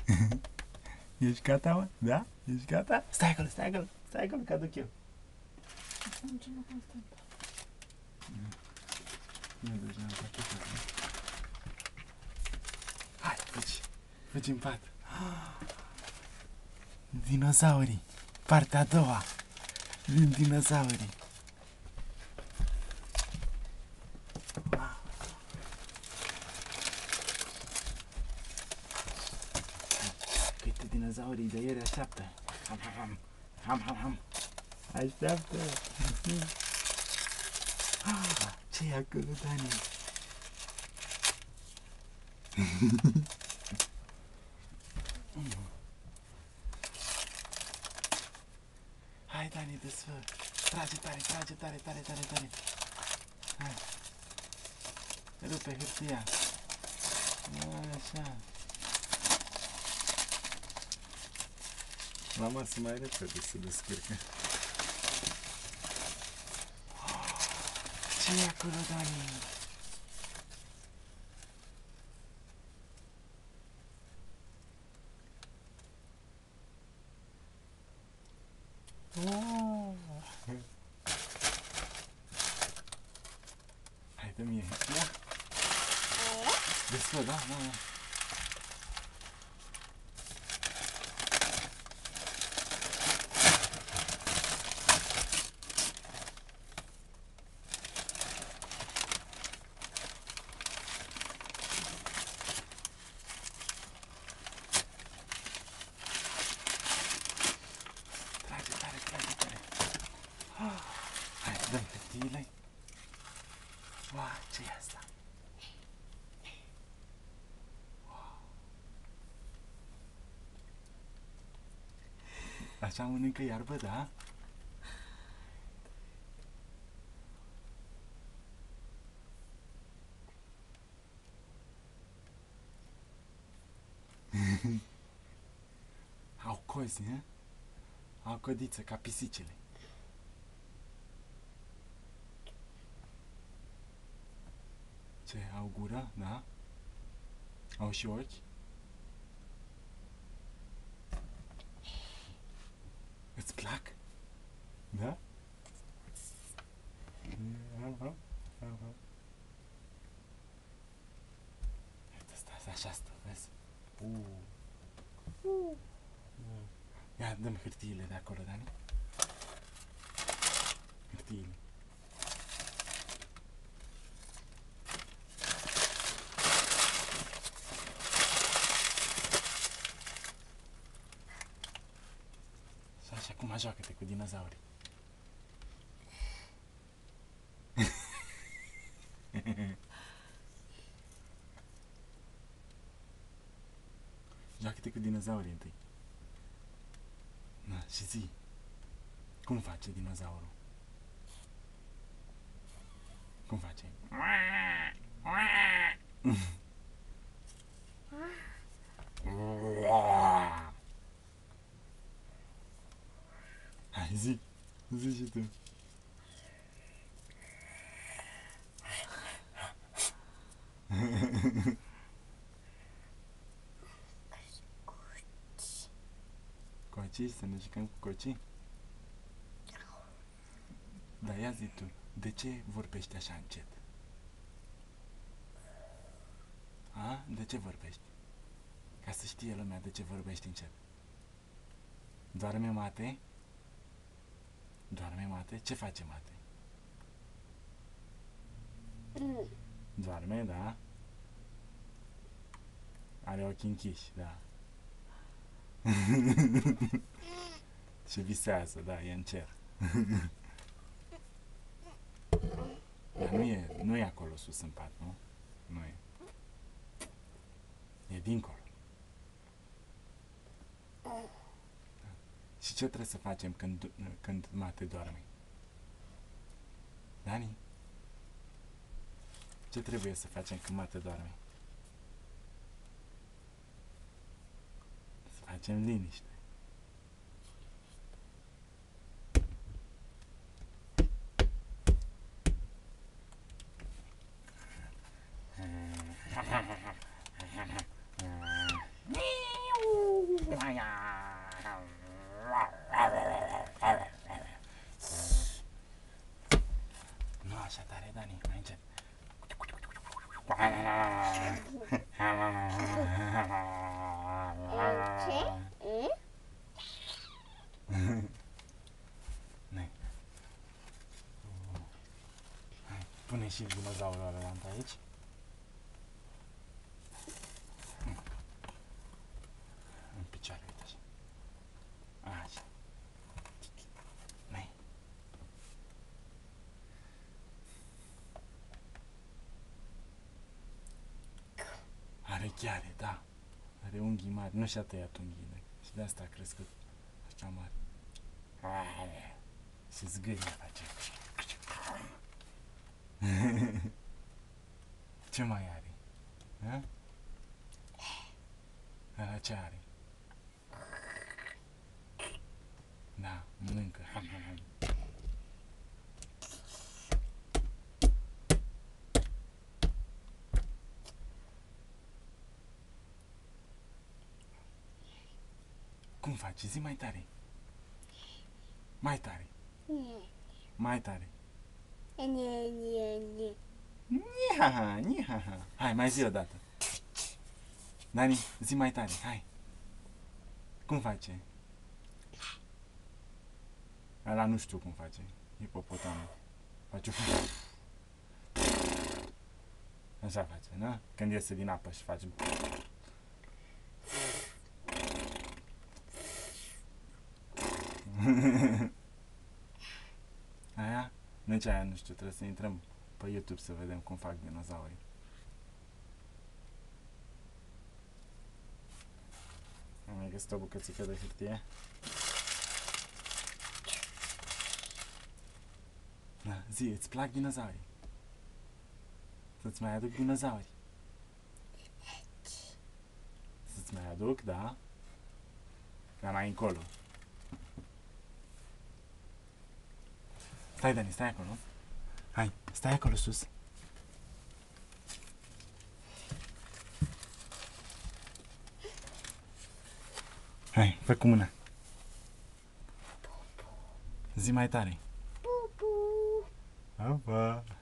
Ești gata, mă? Da? Ești gata? Stai acolo, stai acolo, stai acolo, că aduc eu. Hai, fugi, fugi în pat. Dinozaurii, partea a doua. Vin dinozaurii. Uite, dinozaurii de ieri așteaptă. Ham, ham, ham. Ham, ham, ham. Așteaptă. Ce e acolo, Dani? Hai, Dani, desfă. Trage tare, trage tare, tare, tare, tare. Hai. Rupe hârtia. Așa. Mama se mai repede se descurcă. Ce e acolo, Dani? Hai, dă-mi hârtia. Desfă, da, da, da. Hai, dă-mi hârtiile. Wow, ce e asta? Wow. Așa mănâncă iarbă, da? Au cozi, ne? Au codiță, ca pisicile. Ce, au gură, da? Au și ochi? Îți plac? Da? Uite, stai, așa stă, vezi? Ia, dă-mi hârtiile de acolo, Dani. Hârtiile. Și așa, acum joacă-te cu dinozaurii. Joacă-te cu dinozaurii întâi. Na, și zi. Cum face dinozaurul? Cum face? Hai, zi. Zi și tu. Coci, să ne jucăm cu coci? Dar ia zi tu, de ce vorbești așa încet? A? De ce vorbești? Ca să știe lumea de ce vorbești încet. Doarme mate? Doarme mate? Ce face mate? Doarme, da? Are ochii închiși, da. Și visează, da, e în cer. Dar nu e acolo sus în pat, nu? Nu e. E dincolo. Și ce trebuie să facem când mate doarme? Dani? Ce trebuie să facem când mate doarme? Să facem liniște. ieșit dinozaurul ăla aici. În picioare, uite așa. Așa. Nei. Are chiare, da. Are unghii mari. Nu și-a tăiat unghiile. Și de asta a crescut așa mare. Și zgârie face. Ce mai are? Ha? Ăla ce are? Da, mănâncă. Cum faci? Zi mai tare. Mai tare. Mai tare. Niha, niha. Hai, mai zi o dată. Dani, zi mai tare, hai. Cum face? Ăla nu știu cum face. Hipopotamul. Face așa face, nu? Când iese din apă și face aia? Nici aia nu știu, trebuie să intrăm pe YouTube să vedem cum fac dinozaurii. Am mai găsit o bucățică de hârtie. Da, zi, îți plac dinozaurii? Să-ți mai aduc dinozauri? Să-ți mai aduc, da? Dar mai încolo. Stai, Dani, stai acolo. Hai, stai acolo sus. Hai, fă cu mâna. Zi mai tare. Pupu. Opa.